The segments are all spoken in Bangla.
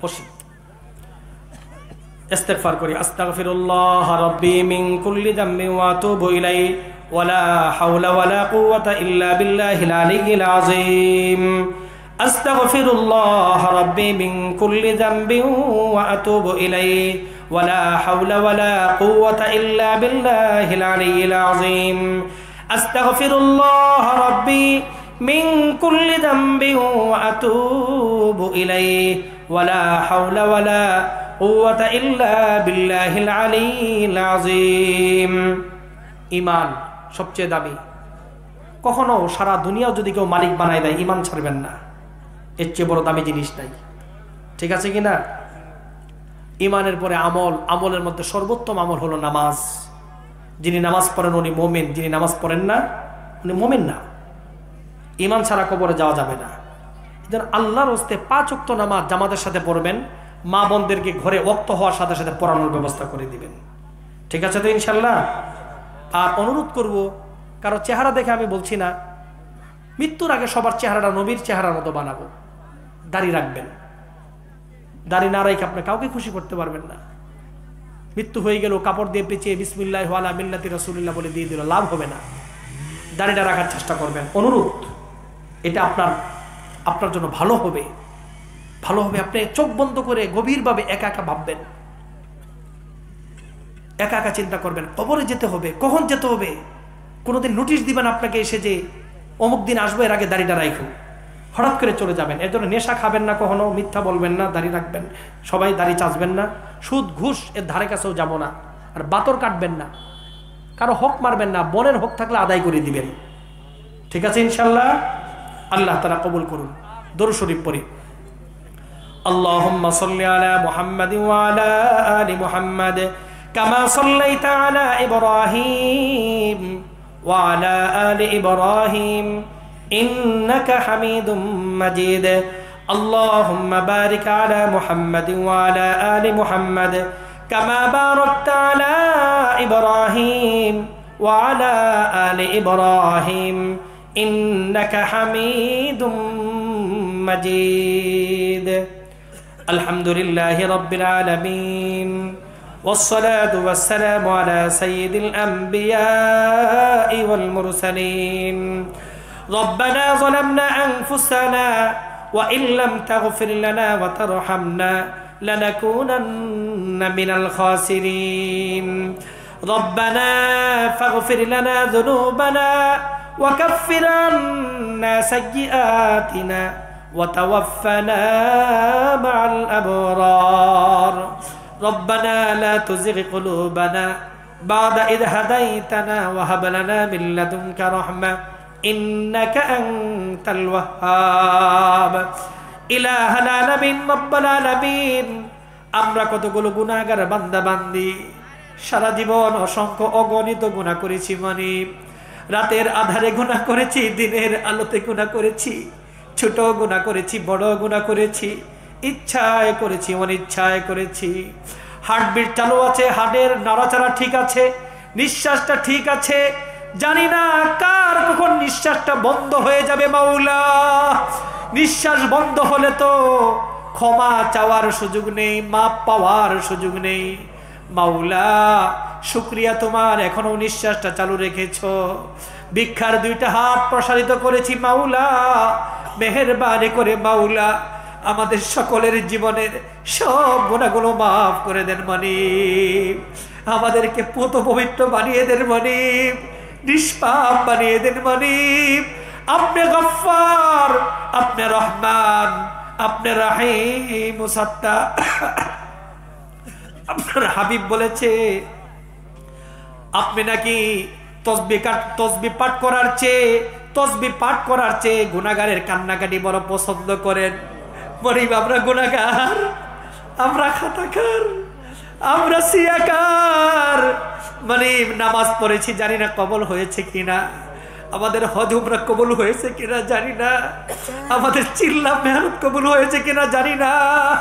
বসি, ইস্তিগফার করি। আস্তাগফিরুল্লাহ রাব্বি মিন কুল্লি যামবিন ওয়া আতুবু ইলাইহি ওয়ালা হাওলা ওয়ালা কুওয়াতা ইল্লা বিল্লাহিল আলিয়্যিল আযীম। আস্তাগফিরুল্লাহ রাব্বি মিন কুল্লি যামবিন ওয়া আতুবু ইলাইহি ওয়ালা হাওলা ওয়ালা কুওয়াতা ইল্লা বিল্লাহিল আলিয়্যিল আযীম। আস্তাগফিরুল্লাহ রাব্বি মিন কুল্লি যামবিন ওয়া আতুবু ইলাইহি ওয়ালা হাওলা ওয়ালা কুওয়াতা ইল্লা বিল্লাহিল আলিয়্যিল আযীম। ঈমান সবচেয়ে দামি। কখনো সারা দুনিয়া যদি কেউ মালিক বানায় দেয়, ঈমান ছাড়বেন না। এর চেয়ে বড় দামি জিনিস নাই। ঠিক আছে কিনা? ঈমানের পরে আমল, আমলের মধ্যে সর্বোত্তম আমল হলো নামাজ। যিনি নামাজ পড়েন উনি মুমিন, যিনি নামাজ পড়েন না উনি মুমিন না। ঈমান ছাড়া কবরে যাওয়া যাবে না। আল্লাহর হস্তে 5 ওয়াক্ত নামাজ জামাতের সাথে পড়বেন, মা বোনদেরকে ঘরে ওয়াক্ত হওয়ার সাথে সাথে পড়ানোর ব্যবস্থা করে দিবেন। ঠিক আছে তো ইনশাল্লাহ? আর অনুরোধ করব, কারো চেহারা দেখে আমি বলছি না, মৃত্যুর আগে সবার চেহারাটা নবীর চেহারার মতো বানাবো। দাড়ি রাখবেন, দাড়ি না রাখে আপনি কাউকে খুশি করতে পারবেন না। মৃত্যু হয়ে গেল কাপড় দিয়ে পেঁচিয়ে বিসমিল্লাহ ওয়ালা মিল্লাতি রাসূলিল্লাহ বলে দিয়ে দিল, লাভ হবে না। দাড়িটা রাখার চেষ্টা করবেন। অনুরোধ, এটা আপনার জন্য ভালো হবে। ভালো হবে। আপনি চোখ বন্ধ করে গভীরভাবে একা একা ভাববেন, একা একা চিন্তা করবেন কবরে যেতে হবে, কখন যেতে হবে। কোনোদিন নোটিশ দিবেন আপনাকে এসে যে অমুক দিন আসবো, এর আগে দাড়িটা রাখুন। হঠাৎ করে চলে যাবেন। এর জন্য নেশা খাবেন না, কখনো মিথ্যা বলবেন না, দাড়ি রাখবেন। সবাই দাড়ি চাচবেন না, সুদ ঘুষ এর ধারে কাছেও যাব না। আর বাতর কাটবেন না, কারো হক মারবেন না। বোনের হক থাকলে আদায় করে দিবেন। ঠিক আছে ইনশাল্লাহ? আল্লাহ তাআলা কবুল করুন। দরুদ শরীফ পড়ি। আল্লাহুম্মা সাল্লি আলা মুহাম্মাদিন ওয়া আলা আলি মুহাম্মাদ কামা সাল্লাইতা আলা ইব্রাহিম ওয়া আলা আলি ইব্রাহিম ইন্নাকা হামিদুম মাজিদ। আল্লাহুম্মা বারিক আলা মুহাম্মাদিন ওয়া আলা আলি মুহাম্মাদ কামা বারাকতা আলা ইব্রাহিম ওয়া আলা আলি ইব্রাহিম ইন্নাকা হামিদুম মাজিদ। আলহামদুলিল্লাহি রাব্বিল আলামিন والصلاة والسلام على سيد الأنبياء والمرسلين. ربنا ظلمنا أنفسنا وإن لم تغفر لنا وترحمنا لنكونن من الخاسرين. ربنا فاغفر لنا ذنوبنا وكفر عنا سيئاتنا وتوفنا مع الأبرار. ربنا لا تزغ قلوبنا بعد إذ هديتنا وهب لنا من لدنك رحمة إنك أنت الوهاب. إله العالمين رب العالمين, আমরা কতগুলো গুনাহগার বান্দা বান্দি, সারা জীবন অসংখ্য অগণিত গুনাহ করেছি। মানে রাতের আধারে গুনাহ করেছি, দিনের আলোতে গুনাহ করেছি, ছোট গুনাহ করেছি, বড় গুনাহ করেছি, ইচ্ছায় করেছি, অনিচ্ছায় করেছি। হার্টবিট চালু আছে, হার্টের নড়াচড়া ঠিক আছে, নিঃশ্বাসটা ঠিক আছে। জানি না কার কখন নিঃশ্বাসটা বন্ধ হয়ে যাবে। মাওলা, নিঃশ্বাস বন্ধ হলে তো ক্ষমা চাওয়ার সুযোগ নেই, মাপ পাওয়ার সুযোগ নেই। মাওলা শুকরিয়া তোমার, এখনো নিঃশ্বাসটা চালু রেখেছো। ভিক্ষার 2টা হাত প্রসারিত করেছি মাওলা, মেহেরবানি করে মাওলা আমাদের সকলের জীবনের সব গুনাহগুলো মাফ করে দেন। মানিব আমাদেরকে পুত পবিত্র বানিয়ে দেন। মানিব নিষ্পাপ বানিয়ে দেন। মানিব আপনি গফফার, আপনি রহমান, আপনি রাহিম মুসাত্তার। আপনার হাবিব বলেছে আপনি নাকি তসবিহ পাঠ করার চেয়ে গুনাহগারের কান্নাকাটি বড় পছন্দ করেন। গরিব আমরা গুনাহগার, আমরা খাতাকার, আমরা সিয়াকার। মানে নামাজ পড়েছি, জানি না কবুল হয়েছে কিনা। আমাদের হজ উমরা কবুল হয়েছে কিনা জানি না। আমাদের চিল্লা মেহনত কবুল হয়েছে কিনা জানি না।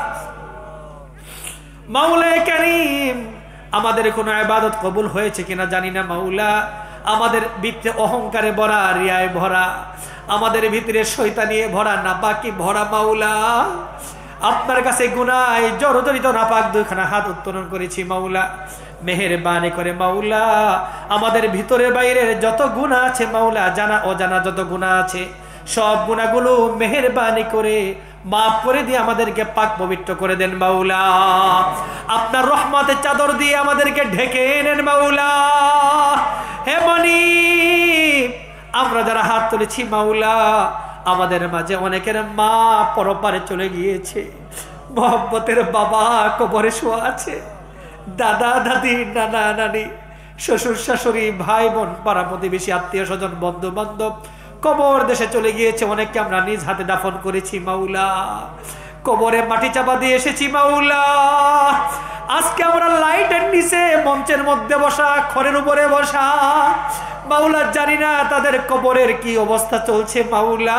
মাওলা কারীম আমাদের কোনো ইবাদত কবুল হয়েছে কিনা জানি না। মাওলা আমাদের ভিতরে অহংকারে ভরা, রিয়ায় ভরা, আমাদের ভিতরে শয়তানিয়ে ভরা, নাপাকি ভরা। মাওলা আপনার কাছে গুনায় জর্জরিত নাপাক দুইখানা হাত উত্তোলন করেছি মাওলা, মেহেরবানি করে মাওলা আমাদের ভিতরে বাইরের যত গুনাহ আছে মাওলা, জানা অজানা যত গুনাহ আছে সব গুনাহগুলো মেহেরবানি করে মাফ করে দিয়ে আমাদেরকে পাক পবিত্র করে দেন মাওলা। আপনার রহমতের চাদর দিয়ে আমাদেরকে ঢেকে নেন মাওলা। হে মানিব, আমরা যারা হাত তুলেছি মাওলা, আমাদের মাঝে অনেকের মা পরপারে চলে গিয়েছে, মোহব্বতের বাবা কবরে শোয়া আছে, দাদা দাদি নানা নানি শ্বশুর শাশুড়ি ভাই বোন পাড়া প্রতিবেশী আত্মীয় স্বজন বন্ধু বান্ধব কবর দেশে চলে গিয়েছে। অনেককে আমরা নিজ হাতে দাফন করেছি মাওলা, কবরে মাটি চাপা দিয়ে এসেছি মাওলা। আজকে আমরা লাইটের নিচে মঞ্চের মধ্যে বসা, খড়ের উপরে বসা মাওলা, জানি না তাদের কবরের কি অবস্থা চলছে মাওলা।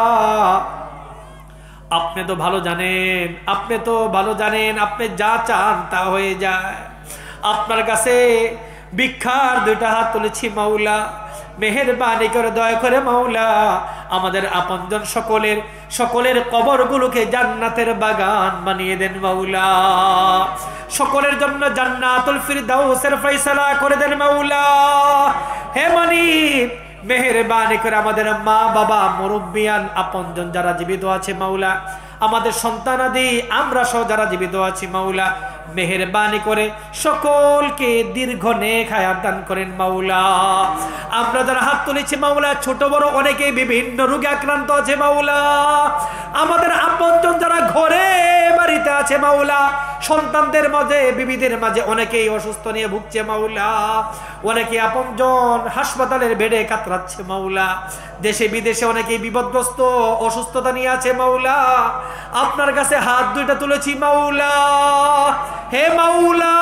আপনি তো ভালো জানেন, আপনি তো ভালো জানেন, আপনি যা চান তা হয়ে যায়। আপনার কাছে ভিক্ষার দুইটা হাত তুলেছি মাওলা, মেহেরবানি করে দয়া করে মাওলা আমাদের আপনজন সকলের কবরগুলোকে জান্নাতের বাগান বানিয়ে দেন মাওলা। সকলের জন্য জান্নাতুল ফিরদাউসের ফয়সালা করে দেন মাওলা। হে মানিব, মেহেরবানি করে আমাদের মা বাবা মুরব্বিয়ান আপনজন যারা জীবিত আছে মাওলা, আমাদের সন্তানাদি আমরা সহ যারা জীবিত আছি মাওলা, মেহেরবানি করে সকলকে দীর্ঘ নেক হায়াত দান করেন মাওলা। আমরা যারা হাত তুলেছি মাওলা, ছোট বড় অনেকেই বিভিন্ন রোগে আক্রান্ত আছে মাওলা। আমাদের আপনজন যারা ঘরে বাড়িতে আছে মাওলা, সন্তানদের মাঝে বিবিদের মাঝে অনেকেই অসুস্থ নিয়ে ভুগছে মাওলা। অনেকে আপনজন হাসপাতালের বেডে কাতরাচ্ছে মাওলা। দেশে বিদেশে অনেকেই বিপদগ্রস্ত অসুস্থতা নিয়ে আছে মাওলা। আপনার কাছে হাত দুইটা তুলেছি মাওলা। হে মাওলা,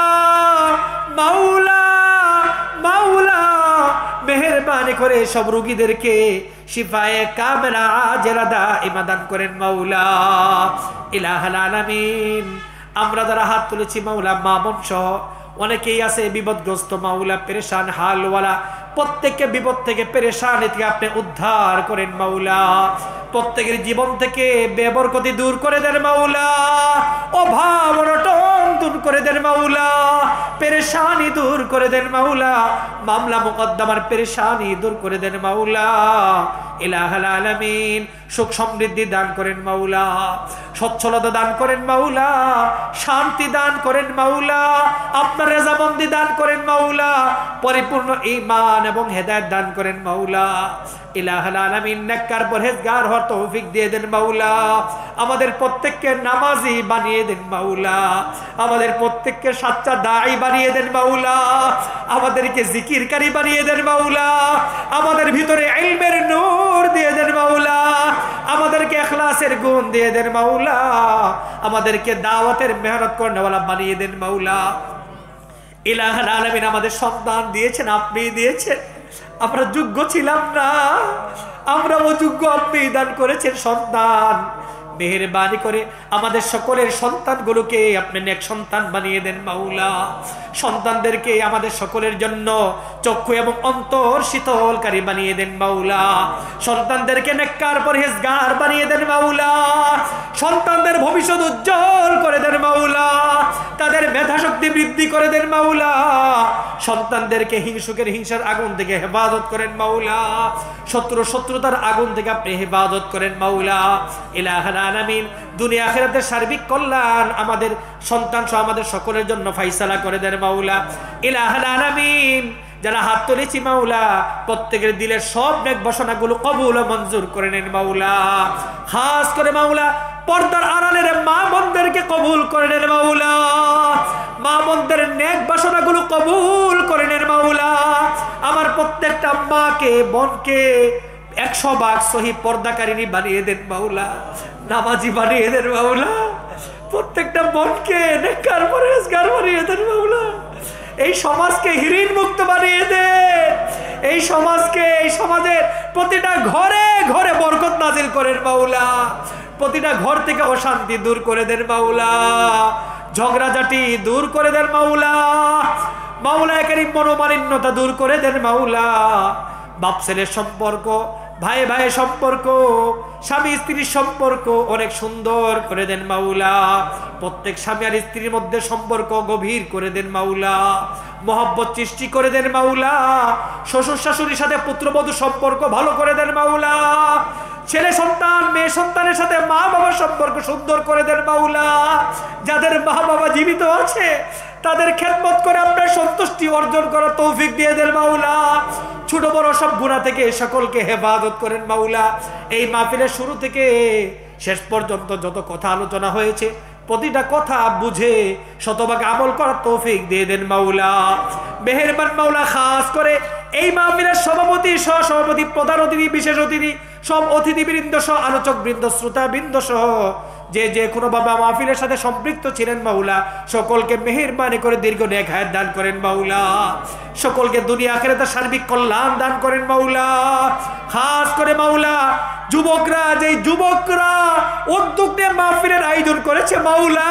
মাওলা, মাওলা মেহেরবানি করে সব রোগীদেরকে শিফায়ে কামেলা আজেলা দাইমা দান করেন মাওলা। ইলাহুল আলামিন, আমরা যারা হাত তুলেছি মাওলা, মা বোন সহ অনেকেই আছে বিপদগ্রস্ত মাওলা, পেরেশান হালওয়ালা, প্রত্যেককে বিপদ থেকে পেরেশানি থেকে আপনি উদ্ধার করেন মাওলা। প্রত্যেকের জীবন থেকে বেবরকতি দূর করে দেন মাওলা, অভাব অনটন দূর করে দেন মাওলা, পেরেশানি দূর করে দেন মাওলা, মামলা মুকদ্দমার পেরেশানি দূর করে দেন মাওলা। ইলাহুল আলামিন, সুখ সমৃদ্ধি দান করেন মাওলা, সচ্ছলতা দান করেন মাওলা, শান্তি দান করেন মাওলা, আপনার রেজামন্দি দান করেন মাওলা, পরিপূর্ণ ঈমান এবং হেদায়েত দান করেন মাওলা। ইলাহুল আলামিন, নেককার পরহেজগার হওয়ার তৌফিক দিয়ে দেন মাওলা। আমাদের প্রত্যেককে নামাজি বানিয়ে দেন মাওলা। আমাদের প্রত্যেককে সাচ্চা দাঈ বানিয়ে দেন মাওলা। আমাদেরকে জিকিরকারী বানিয়ে দেন মাওলা। আমাদের ভিতরে ইলমের নূর দিয়ে দেন মাওলা। আমাদেরকে ইখলাসের গুণ দিয়ে দেন মাওলা। আমাদেরকে দাওয়াতের মেহনত করনেওয়ালা বানিয়ে দেন মাওলা। ইলাহুল আলামিন, আমাদের সন্তান দিয়েছেন, আপনি দিয়েছেন, আমরা যোগ্য ছিলাম না, আমরা অযোগ্য, আপনি দান করেছেন সন্তান। মেহেরবানি করে আমাদের সকলের সন্তানগুলোকে আপনি নেক সন্তান বানিয়ে দেন মাওলা। সন্তানদেরকে আমাদের সকলের জন্য চক্ষু এবং অন্তর শীতলকারী বানিয়ে দেন মাওলা। সন্তানদেরকে নেককার পরহেজগার বানিয়ে দেন মাওলা। সন্তানদের ভবিষ্যৎ উজ্জ্বল করে দেন মাওলা। তাদের মেধা শক্তি বৃদ্ধি করে দেন মাওলা। সন্তানদেরকে হিংসুকের হিংসার আগুন থেকে হেফাজত করেন মাওলা। শত্রুতার আগুন থেকে আপনি হেফাজত করেন মাওলা। ইলাহুল আলামিন, দুনিয়া আখিরাতের সার্বিক কল্যাণ আমাদের সন্তান সহ আমাদের সকলের জন্য ফায়সালা করে দেন মাওলা। ইলাহুল আলামিন, যারা হাত তুলেছি মাওলা, প্রত্যেকের দিলের সব নেক বাসনাগুলো কবুল ও মঞ্জুর করে নেন মাওলা। খাস করে মাওলা, পর্দার আড়ালের মা বোনদেরকে কবুল করে নেন মাওলা। মা বোনদের নেক বাসনাগুলো কবুল করে নেন মাওলা। আমার প্রত্যেকটা মাকে বোনকে 100 ভাগ সহি পর্দাকারিনী বানিয়ে দেন মাওলা, নামাজি বানিয়ে দেন মাওলা। প্রত্যেকটা বোনকে নেককার পরহেজগার বানিয়ে দেন মাওলা। এই সমাজকে হিরিন মুক্ত বানিয়ে দেন। এই সমাজের প্রতিটা ঘরে ঘরে বরকত নাজিল করেন মাওলা। প্রতিটা ঘর থেকে অশান্তি দূর করে দেন মাওলা। ঝগড়াঝাটি দূর করে দেন মাওলা। মাওলা কারীম, মনোমালিন্যতা দূর করে দেন মাওলা। বাপ ছেলের সম্পর্ক, ভাই ভাই সম্পর্ক, স্বামী স্ত্রীর সম্পর্ক অনেক সুন্দর করে দেন মাওলা। প্রত্যেক স্বামী আর স্ত্রীর মধ্যে সম্পর্ক গভীর করে দেন মাওলা, মহব্বত সৃষ্টি করে দেন মাওলা। শ্বশুর শাশুড়ির সাথে পুত্রবধূ সম্পর্ক ভালো করে দেন মাওলা। ছেলে সন্তান মেয়ে সন্তানের সাথে মা বাবার সম্পর্ক সুন্দর করে দেন মাওলা। যাদের মা বাবা জীবিত আছে তাদের খেদমত করে আপনার সন্তুষ্টি অর্জন করার তৌফিক দিয়ে দেন মাওলা। ছোট বড় সব গুনাহ থেকে সকলকে হেফাজত করেন মাওলা। এই মাহফিলের শুরু থেকে শেষ পর্যন্ত যত কথা আলোচনা হয়েছে প্রতিটা কথা বুঝে শতভাগ আমল করার তৌফিক দিয়ে দেন মাওলা। মেহেরবান মাওলা, খাস করে এই মাহফিলের সভাপতি, সহসভাপতি, প্রধান অতিথি, বিশেষ অতিথি, সব অতিথিবৃন্দ সহ আলোচক বৃন্দ, শ্রোতা বৃন্দ সহ যে কোনো বাবা মাহফিলের সাথে সম্পৃক্ত ছিলেন মাওলা, সকলকে মেহেরবানি করে দীর্ঘ নেক হায়াত দান করেন মাওলা। সকলকে দুনিয়া আখিরাতে সার্বিক কল্যাণ দান করেন মাওলা। খাস করে মাওলা যুবকরা, যেই যুবকরা উদ্যোগ নিয়ে মাহফিলের আয়োজন করেছে মাওলা,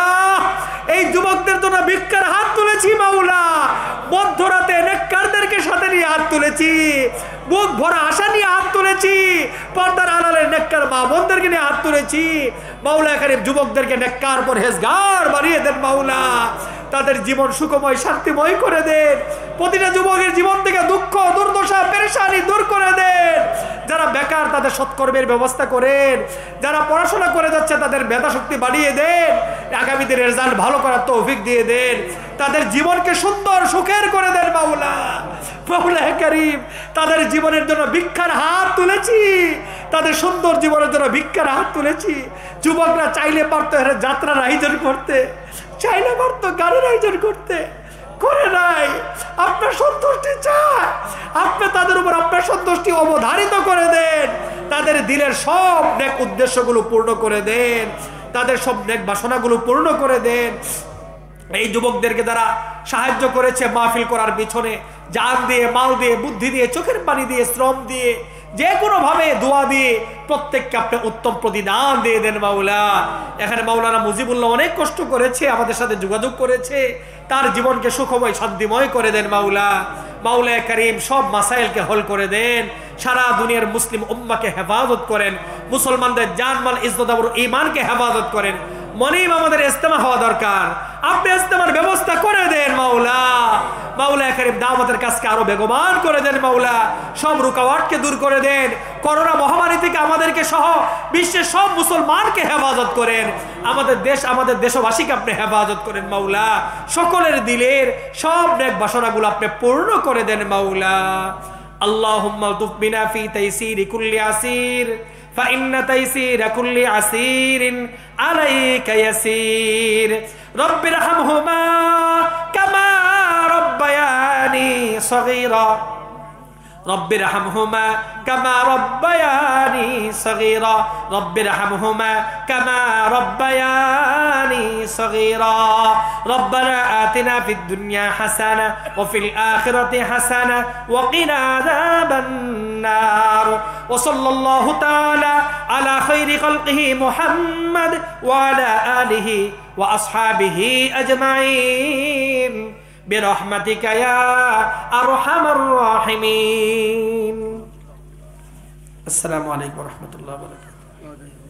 এই যুবকদের জন্য ভিক্ষার হাত তুলেছি মাওলা। মধ্যরাতে নেককারদেরকে সাথে নিয়ে হাত তুলেছি, বুক ভরা আশা নিয়ে হাত তুলেছি, পর্দার আড়ালের নেককার মা বোনদেরকে নিয়ে হাত তুলেছি মাওলা। এখানে যুবকদেরকে নেককার পরহেজগার বানিয়ে দেন মাওলা। তাদের জীবন সুখময় শান্তিময় করে দেন। প্রতিটা যুবকের জীবন থেকে দুঃখ দুর্দশা পেরেশানি দূর করে দেন। যারা বেকার তাদের সৎকর্মের ব্যবস্থা করেন। যারা পড়াশোনা করে যাচ্ছে তাদের মেধা শক্তি বাড়িয়ে দেন। আগামী দিনের রেজাল্ট ভালো করার তৌফিক দিয়ে দেন। তাদের জীবনকে সুন্দর সুখের করে দেন মাওলা। মাওলা কারীম, তাদের জীবনের জন্য ভিক্ষার হাত তুলেছি, তাদের সুন্দর জীবনের জন্য ভিক্ষার হাত তুলেছি। যুবকরা চাইলে পারতো যাত্রার আয়োজন করতে, চাইলে পারতো গানের আয়োজন করতে, করে নাই। আপনার সন্তুষ্টি চায়, আপনি তাদের উপর আপনার সন্তুষ্টি অবধারিত করে দেন। তাদের দিলের সব নেক উদ্দেশ্যগুলো পূর্ণ করে দেন, তাদের সব নেক বাসনাগুলো পূর্ণ করে দেন। এই যুবকদেরকে যারা সাহায্য করেছে মাহফিল করার পিছনে, জান দিয়ে, মাল দিয়ে, বুদ্ধি দিয়ে, চোখের পানি দিয়ে, শ্রম দিয়ে, যে কোনো ভাবে দোয়া দিয়ে প্রত্যেককে আপনি উত্তম প্রতিদান দিয়ে দেন মাওলা। এখানে মাওলানা মুজিবুল্লাহ অনেক কষ্ট করেছে, আমাদের সাথে যোগাযোগ করেছে, তার জীবনকে সুখময় শান্তিময় করে দেন মাওলা। মাওলা কারীম সব মাসাইলকে হল করে দেন। সারা দুনিয়ার মুসলিম উম্মাহকে হেফাজত করেন, মুসলমানদের জানমাল ইজ্জত আবরু ঈমানকে হেফাজত করেন। মনিব আমাদের ইজতেমা হওয়া দরকার, আপনি ইজতেমার ব্যবস্থা করে দেন মাওলা। মাওলা কারীম দাওয়াতের কাজকে আরো বেগবান করে দেন মাওলা। সব রুকাওয়াটকে দূর করে দেন। করোনা মহামারী থেকে আমাদেরকে সহ বিশ্বের সব মুসলমানকে হেফাজত করেন। আমাদের দেশ, আমাদের দেশবাসীকে আপনি হেফাজত করেন মাওলা। সকলের দিলের সব নেক বাসনাগুলো আপনি পূর্ণ করে দেন মাওলা। আল্লাহুম্মা তুফ বিনা ফি তাইসিরি কুল্লি আসির فإن تيسير كل عسير عليك يسير رب ارحمهما كما ربياني صغيرا رب ارحمهما كما ربياني صغيرا رب ارحمهما كما ربياني صغيرا ربنا آتنا في الدنيا حسنة وفي الآخرة حسنة وقنا عذاب النار وصلى الله تعالى على خير خلقه محمد وعلى آله وأصحابه أجمعين برحمتك يا أرحم الراحمين. السلام عليكم ورحمة الله وبركاته.